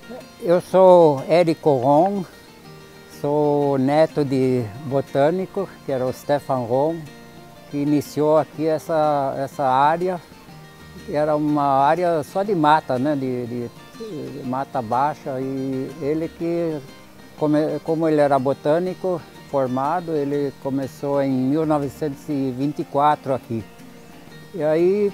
Eu sou Érico Ron, sou neto de botânico, que era o Stefan Ron, que iniciou aqui essa área. Era uma área só de mata, né, de mata baixa, e ele que, como ele era botânico formado, ele começou em 1924 aqui. E aí,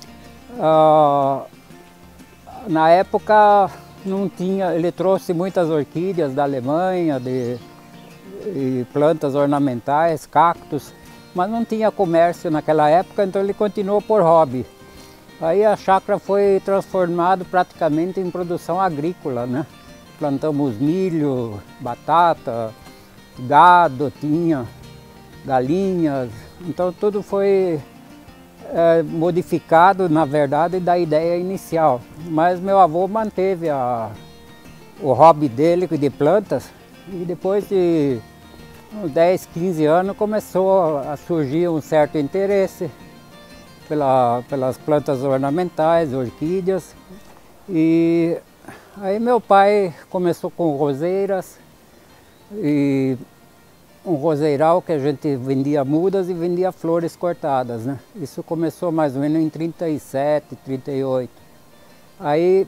na época, não tinha, ele trouxe muitas orquídeas da Alemanha, e plantas ornamentais, cactos, mas não tinha comércio naquela época, então ele continuou por hobby. Aí a chácara foi transformada praticamente em produção agrícola, né? Plantamos milho, batata, gado, tinha galinhas, então tudo foi modificado, na verdade, da ideia inicial. Mas meu avô manteve o hobby dele de plantas, e depois de uns 10, 15 anos começou a surgir um certo interesse pelas plantas ornamentais, orquídeas. E aí meu pai começou com roseiras, e um roseiral que a gente vendia mudas e vendia flores cortadas, né? Isso começou mais ou menos em 37, 38. Aí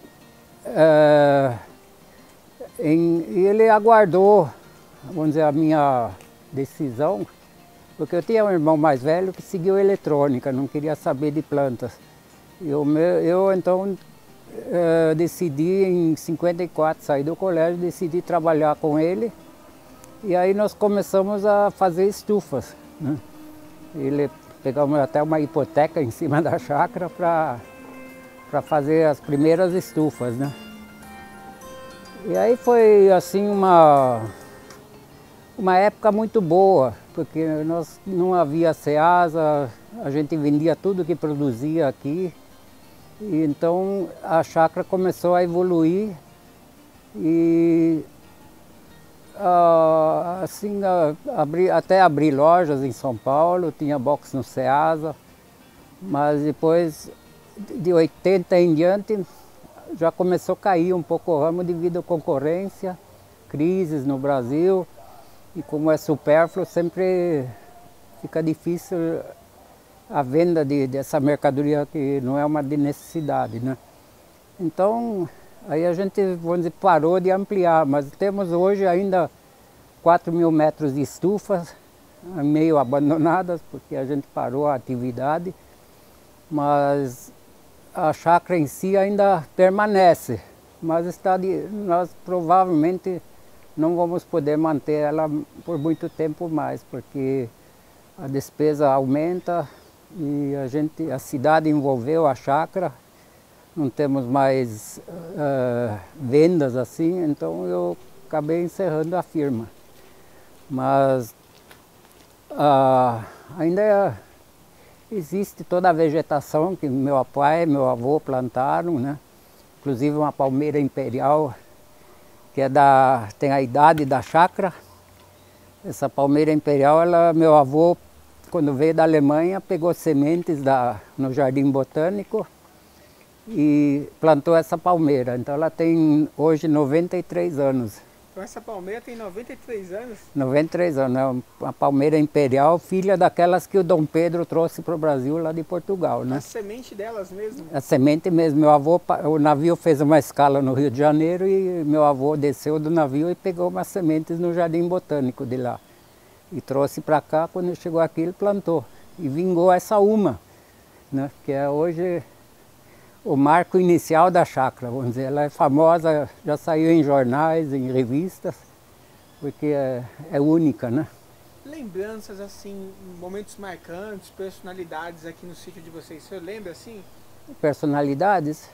e ele aguardou, vamos dizer, a minha decisão, porque eu tinha um irmão mais velho que seguiu eletrônica, não queria saber de plantas. Eu então decidi em 54, sair do colégio, decidi trabalhar com ele. E aí nós começamos a fazer estufas, né? Pegamos até uma hipoteca em cima da chácara para fazer as primeiras estufas, né? E aí foi assim uma época muito boa, porque nós não havia Ceasa, a gente vendia tudo que produzia aqui. E então a chácara começou a evoluir e assim, até abri lojas em São Paulo, tinha box no Ceasa, mas depois de 80 em diante já começou a cair um pouco o ramo devido à concorrência, crises no Brasil, e como é supérfluo sempre fica difícil a venda dessa mercadoria que não é uma de necessidade, né? Então aí a gente, vamos dizer, parou de ampliar, mas temos hoje ainda 4.000 metros de estufas, meio abandonadas, porque a gente parou a atividade, mas a chácara em si ainda permanece, mas nós provavelmente não vamos poder manter ela por muito tempo mais, porque a despesa aumenta e a cidade envolveu a chácara. Não temos mais vendas assim, então eu acabei encerrando a firma. Mas ainda existe toda a vegetação que meu pai e meu avô plantaram, né? Inclusive uma palmeira imperial, que tem a idade da chácara. Essa palmeira imperial, meu avô, quando veio da Alemanha, pegou sementes no Jardim Botânico e plantou essa palmeira. Então ela tem hoje 93 anos. Então essa palmeira tem 93 anos? 93 anos, é uma palmeira imperial, filha daquelas que o Dom Pedro trouxe para o Brasil lá de Portugal, né? A semente delas mesmo? A semente mesmo. O navio fez uma escala no Rio de Janeiro e meu avô desceu do navio e pegou umas sementes no Jardim Botânico de lá. E trouxe para cá, quando ele chegou aqui ele plantou. E vingou essa uma, né? Que é hoje o marco inicial da chácara, vamos dizer. Ela é famosa, já saiu em jornais, em revistas, porque é única, né? Lembranças assim, momentos marcantes, personalidades aqui no sítio de vocês, o senhor lembra assim? Personalidades?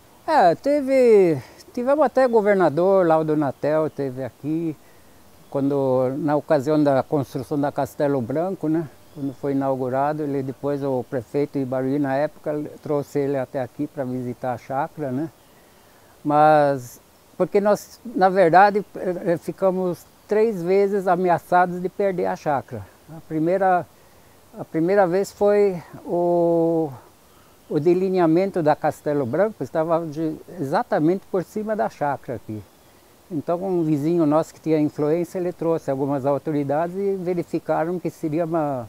Tivemos até governador, Laudo Natel esteve aqui, na ocasião da construção da Castelo Branco, né? Quando foi inaugurado, depois o prefeito Ibaruí, na época, trouxe ele até aqui para visitar a chácara, né? Mas, porque nós, na verdade, ficamos 3 vezes ameaçados de perder a chácara. A primeira vez foi o delineamento da Castelo Branco estava exatamente por cima da chácara aqui. Então um vizinho nosso que tinha influência, ele trouxe algumas autoridades e verificaram que seria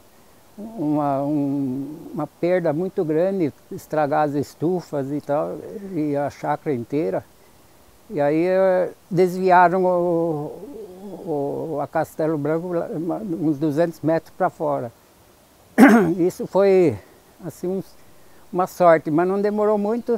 uma perda muito grande estragar as estufas e tal, e a chácara inteira. E aí desviaram a Castelo Branco uns 200 metros para fora. Isso foi assim uma sorte, mas não demorou muito,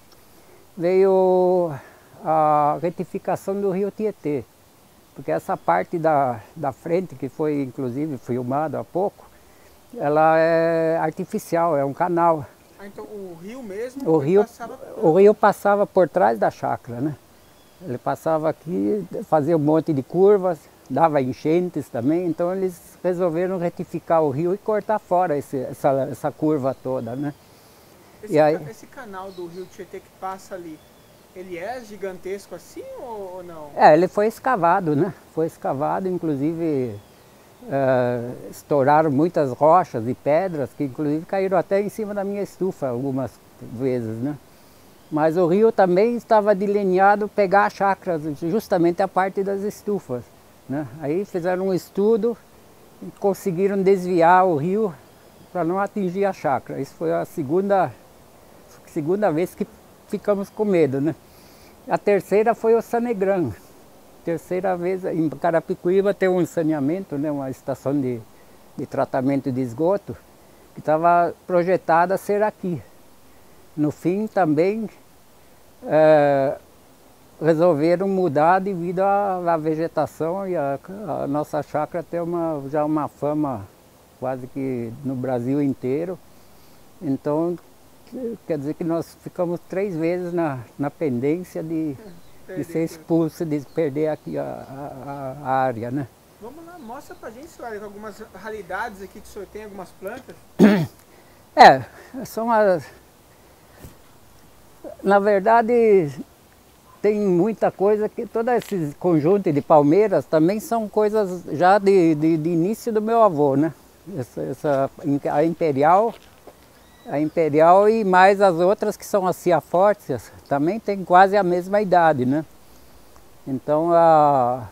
veio a retificação do rio Tietê, porque essa parte da frente, que foi inclusive filmada há pouco, ela é artificial, é um canal. Ah, então o rio mesmo O rio passava por trás da chácara, né? Ele passava aqui, fazia um monte de curvas, dava enchentes também, então eles resolveram retificar o rio e cortar fora essa curva toda, né? Esse canal do rio Tietê que passa ali, ele é gigantesco assim ou não? Ele foi escavado, né? Foi escavado, inclusive estouraram muitas rochas e pedras que inclusive caíram até em cima da minha estufa algumas vezes, né? Mas o rio também estava delineado pegar a chácara, justamente a parte das estufas, né? Aí fizeram um estudo e conseguiram desviar o rio para não atingir a chácara. Isso foi a segunda vez que ficamos com medo, né? A terceira foi o Sanegran. Terceira vez em Carapicuíba tem um saneamento, né, uma estação de tratamento de esgoto, que estava projetada a ser aqui. No fim também resolveram mudar devido à vegetação e a nossa chácara tem já uma fama quase que no Brasil inteiro. Então quer dizer que nós ficamos 3 vezes na pendência de ser expulso, de perder aqui a área, né? Vamos lá, mostra pra gente, Silário, algumas raridades aqui que o senhor tem, algumas plantas. São na verdade, tem muita coisa que, todo esse conjunto de palmeiras também são coisas já de início do meu avô, né? A Imperial e mais as outras que são as ciafórtias, também tem quase a mesma idade, né? Então a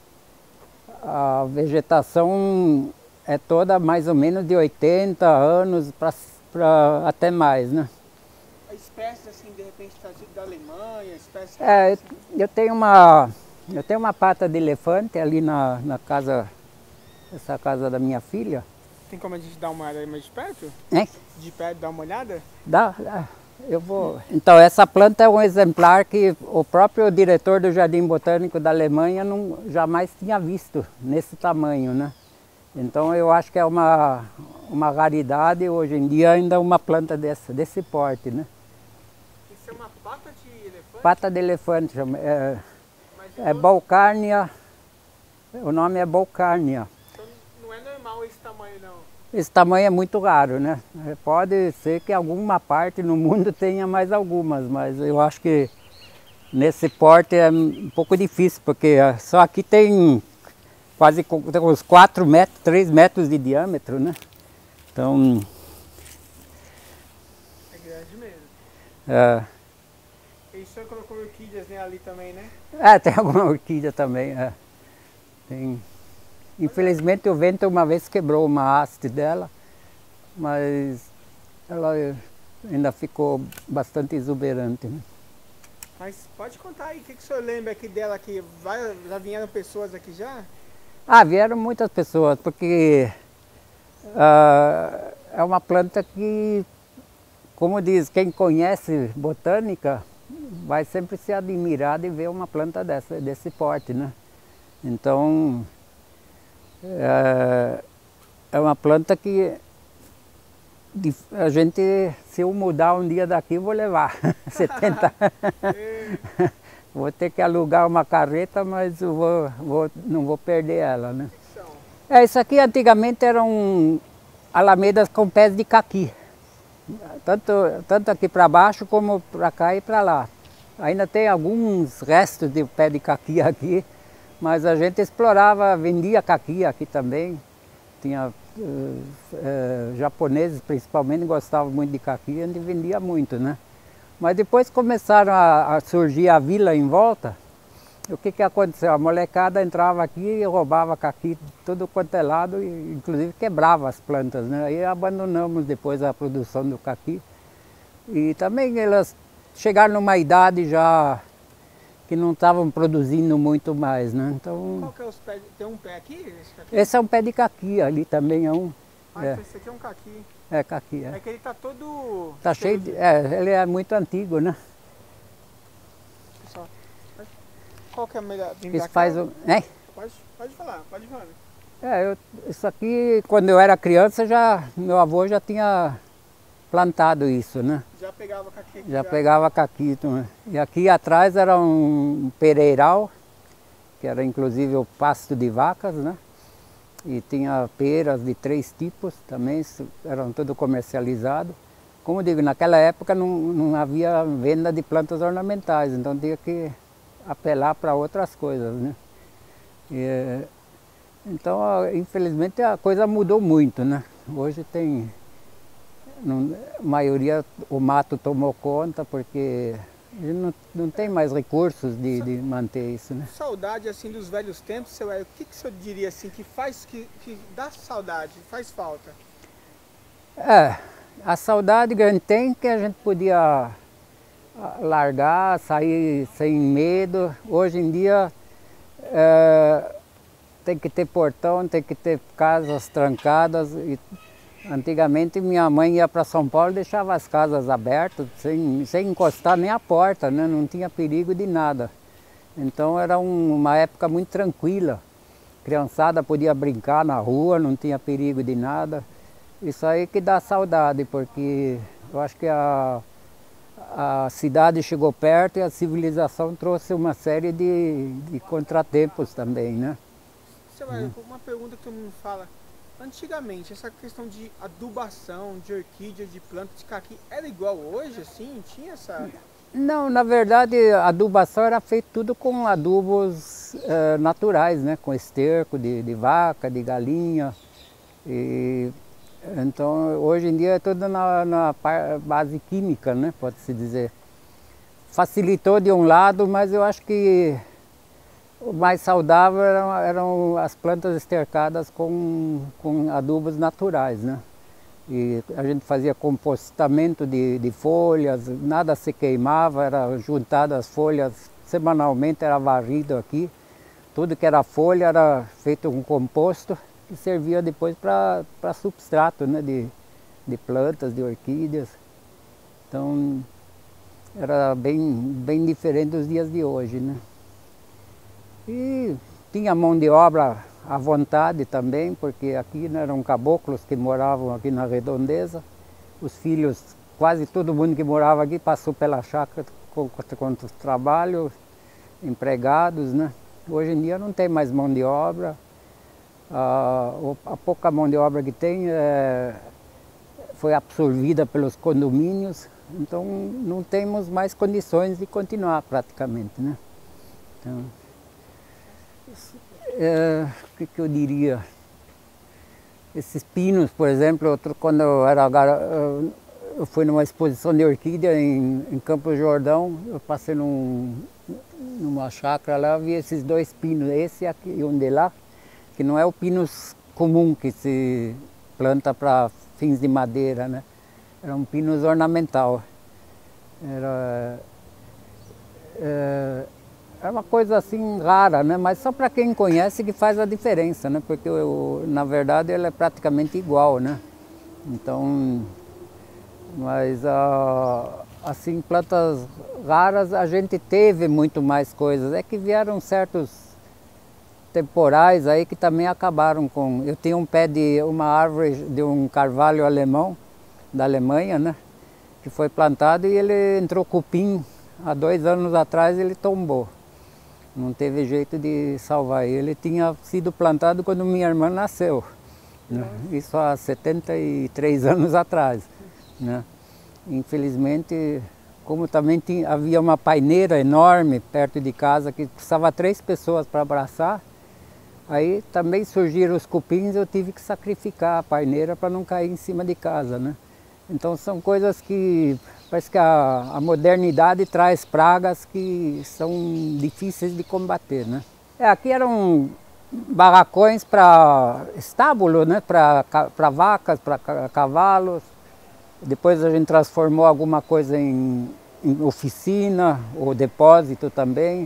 vegetação é toda mais ou menos de 80 anos para até mais, né? Espécies assim, de repente, trazidas da Alemanha, espécies... eu tenho uma pata de elefante ali na casa, essa casa da minha filha. Tem como a gente dar uma olhada mais de perto? De perto, dar uma olhada? Dá, eu vou. Então, essa planta é um exemplar que o próprio diretor do Jardim Botânico da Alemanha jamais tinha visto nesse tamanho, né? Então, eu acho que é uma raridade, hoje em dia, ainda uma planta desse porte, né? Isso é uma pata de elefante? Pata de elefante, é Balcarnia, o nome é Balcarnia. Não é normal esse tamanho, não? Esse tamanho é muito raro, né? Pode ser que alguma parte no mundo tenha mais algumas, mas eu acho que nesse porte é um pouco difícil, porque só aqui tem quase uns 4 metros, 3 metros de diâmetro, né? Então... É grande mesmo. E o senhor colocou orquídeas, né, ali também, né? Tem alguma orquídea também, Tem... Infelizmente o vento uma vez quebrou uma haste dela, mas ela ainda ficou bastante exuberante, né? Mas pode contar aí, o que o senhor lembra aqui dela aqui? Já vieram pessoas aqui já? Vieram muitas pessoas, porque é uma planta que, como diz, quem conhece botânica vai sempre se admirar de ver uma planta desse porte, né? Então... É uma planta que a gente, se eu mudar um dia daqui, eu vou levar 70. Vou ter que alugar uma carreta, mas eu não vou perder ela, né? Isso aqui antigamente eram alamedas com pés de caqui. Tanto aqui para baixo como para cá e para lá. Ainda tem alguns restos de pé de caqui aqui. Mas a gente explorava, vendia caqui aqui também. Tinha japoneses principalmente gostavam muito de caqui e a gente vendia muito, né? Mas depois começaram a surgir a vila em volta. O que aconteceu? A molecada entrava aqui e roubava caqui tudo quanto é lado, e inclusive quebrava as plantas, né? Aí abandonamos depois a produção do caqui. E também elas chegaram numa idade já que não estavam produzindo muito mais, né? Então, qual que é os pés? Tem um pé aqui? Esse é um pé de caqui, ali também é um. Então esse aqui é um caqui. É caqui, é. É que ele tá todo... Tá cheio de... ele é muito antigo, né? Pessoal, qual que é a melhor? Isso faz um... Pode falar, pode falar. Isso aqui, quando eu era criança, meu avô já tinha plantado isso, né? Já pegava caqui aqui? Já pegava caqui. Né? E aqui atrás era um pereiral, que era inclusive o pasto de vacas, né? E tinha peras de 3 tipos também, eram tudo comercializados. Como digo, naquela época não havia venda de plantas ornamentais, então tinha que apelar para outras coisas, né? Então, infelizmente, a coisa mudou muito, né? Hoje tem... a maioria, o mato tomou conta, porque a gente não tem mais recursos de manter isso, né? Saudade, assim, dos velhos tempos, seu Hélio, o que o senhor diria, assim, que dá saudade, faz falta? A saudade que a gente tem, que a gente podia largar, sair sem medo. Hoje em dia tem que ter portão, tem que ter casas trancadas. Antigamente minha mãe ia para São Paulo e deixava as casas abertas, sem encostar nem a porta, né? Não tinha perigo de nada. Então era uma época muito tranquila. A criançada podia brincar na rua, não tinha perigo de nada. Isso aí que dá saudade, porque eu acho que a cidade chegou perto e a civilização trouxe uma série de contratempos também, né? Uma pergunta que todo mundo fala. Antigamente, essa questão de adubação, de orquídea, de planta, de caqui, era igual hoje, assim? Tinha essa... Não, na verdade a adubação era feita tudo com adubos naturais, né? Com esterco de vaca, de galinha. Então hoje em dia é tudo na base química, né? Pode-se dizer. Facilitou de um lado, mas eu acho que o mais saudável eram as plantas estercadas com adubos naturais, né? E a gente fazia compostamento de folhas, nada se queimava, era juntado as folhas semanalmente, era varrido aqui. Tudo que era folha era feito um composto que servia depois para substrato, né? De plantas, de orquídeas. Então era bem diferente dos dias de hoje, né? E tinha mão de obra à vontade também, porque aqui eram caboclos que moravam aqui na redondeza. Os filhos, quase todo mundo que morava aqui passou pela chácara com trabalho, empregados, né? Hoje em dia não tem mais mão de obra. A pouca mão de obra que tem foi absorvida pelos condomínios, então não temos mais condições de continuar praticamente, né? Então, o que eu diria? Esses pinos, por exemplo, quando eu fui numa exposição de orquídea em Campos do Jordão, eu passei numa chácara lá, vi esses 2 pinos, esse aqui e um de lá, que não é o pinus comum que se planta para fins de madeira, né? Era um pinus ornamental. É uma coisa assim rara, né? Mas só para quem conhece que faz a diferença, né? Porque na verdade ele é praticamente igual, né? Então, mas assim, plantas raras a gente teve muito mais coisas. É que vieram certos temporais aí que também acabaram com... Eu tinha um pé de uma árvore de um carvalho alemão, da Alemanha, né? Que foi plantado e ele entrou cupim. Há 2 anos atrás ele tombou. Não teve jeito de salvar ele. Tinha sido plantado quando minha irmã nasceu, né? Isso há 73 anos atrás, né? Infelizmente, como também havia uma paineira enorme perto de casa que precisava 3 pessoas para abraçar, Aí também surgiram os cupins, eu tive que sacrificar a paineira para não cair em cima de casa, né? Então são coisas que parece que a modernidade traz pragas que são difíceis de combater, né? Aqui eram barracões para estábulo, né? Para vacas, para cavalos. Depois a gente transformou alguma coisa em oficina ou depósito também.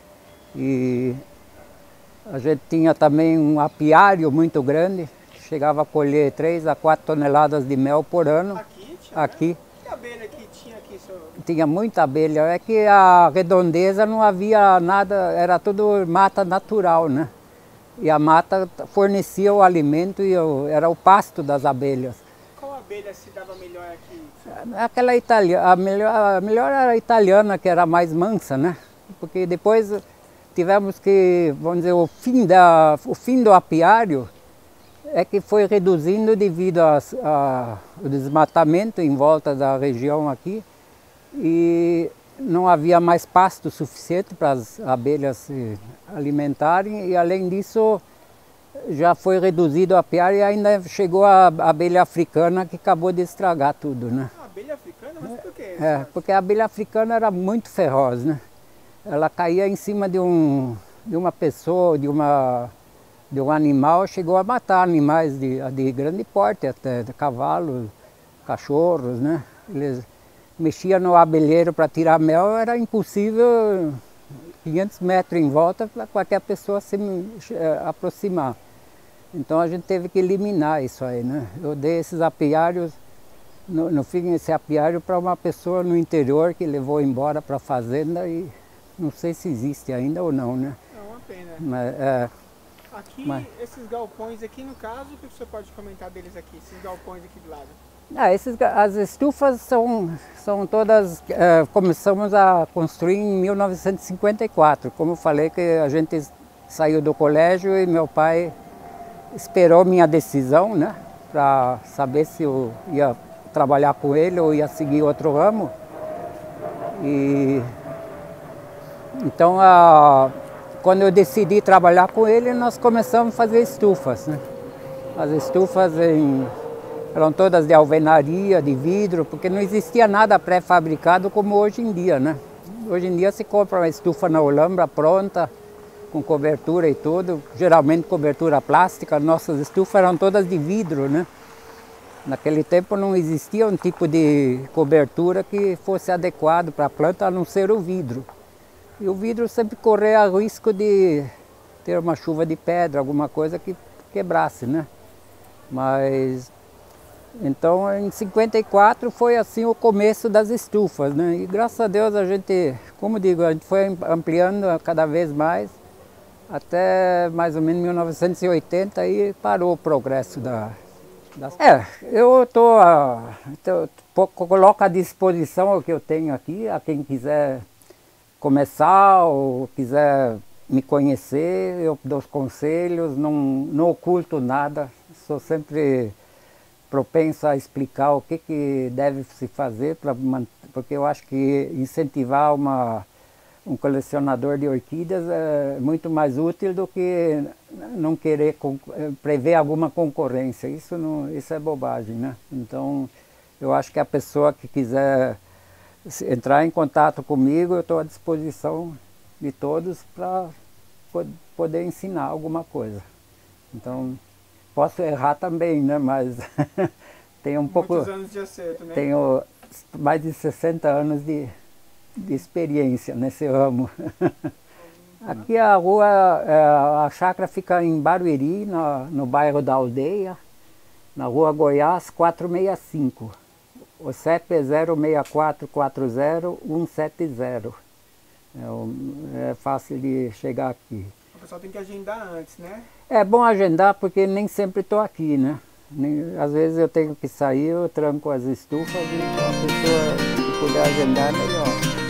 E a gente tinha também um apiário muito grande, chegava a colher 3 a 4 toneladas de mel por ano. Aqui? Tinha aqui. Que abelha que tinha aqui, senhor? Tinha muita abelha, é que a redondeza não havia nada, era tudo mata natural, né? E a mata fornecia o alimento e era o pasto das abelhas. Qual abelha se dava melhor aqui? Aquela italiana, a melhor era a italiana, que era mais mansa, né? Porque depois tivemos que, vamos dizer, o fim do apiário é que foi reduzindo devido ao desmatamento em volta da região aqui e não havia mais pasto suficiente para as abelhas se alimentarem e além disso já foi reduzido o apiário e ainda chegou a abelha africana que acabou de estragar tudo, né? A abelha africana? Mas por quê? Porque a abelha africana era muito feroz, né? Ela caía em cima de uma pessoa, de um animal, chegou a matar animais de grande porte, até de cavalos, cachorros, né? Eles mexiam no abelheiro para tirar mel, era impossível 500 metros em volta para qualquer pessoa se aproximar. Então a gente teve que eliminar isso aí, né? Eu dei esses apiários, no fim esse apiário para uma pessoa no interior que levou embora para a fazenda e não sei se existe ainda ou não, né? É uma pena. Mas, aqui, esses galpões aqui, no caso, o que você pode comentar deles aqui, esses galpões aqui do lado? As estufas são todas, começamos a construir em 1954. Como eu falei que a gente saiu do colégio e meu pai esperou minha decisão, né? Para saber se eu ia trabalhar com ele ou ia seguir outro ramo. Então, quando eu decidi trabalhar com ele, nós começamos a fazer estufas, né? As estufas eram todas de alvenaria, de vidro, porque não existia nada pré-fabricado como hoje em dia, né? Hoje em dia se compra uma estufa na Olambra pronta, com cobertura e tudo, geralmente cobertura plástica. Nossas estufas eram todas de vidro, né? Naquele tempo não existia um tipo de cobertura que fosse adequado para a planta, a não ser o vidro. E o vidro sempre corria risco de ter uma chuva de pedra, alguma coisa que quebrasse, né? Mas, então em 54 foi assim o começo das estufas, né? E graças a Deus a gente, como digo, a gente foi ampliando cada vez mais, até mais ou menos 1980 e parou o progresso eu coloco à disposição o que eu tenho aqui, a quem quiser começar ou quiser me conhecer, eu dou os conselhos, não oculto nada, sou sempre propenso a explicar o que deve se fazer, porque eu acho que incentivar um colecionador de orquídeas é muito mais útil do que não querer prever alguma concorrência, isso é bobagem, né? Então eu acho que a pessoa que quiser entrar em contato comigo, eu estou à disposição de todos para poder ensinar alguma coisa. Então, posso errar também, né? Mas tenho Muitos anos de acerto, né? Tenho mais de 60 anos de experiência nesse ramo. Aqui a rua, a chácara fica em Barueri, no bairro da Aldeia, na rua Goiás 465. O CEP é 06440-170. É fácil de chegar aqui. O pessoal tem que agendar antes, né? É bom agendar porque nem sempre estou aqui, né? Às vezes eu tenho que sair, eu tranco as estufas e a pessoa que puder agendar é melhor.